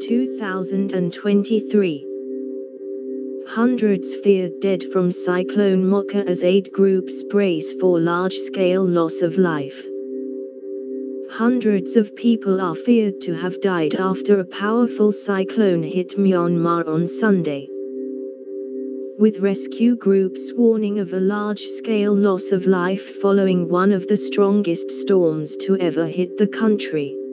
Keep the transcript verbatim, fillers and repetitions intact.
two thousand twenty-three. Hundreds feared dead from Cyclone Mocha as aid groups brace for large-scale loss of life. Hundreds of people are feared to have died after a powerful cyclone hit Myanmar on Sunday, with rescue groups warning of a large-scale loss of life following one of the strongest storms to ever hit the country.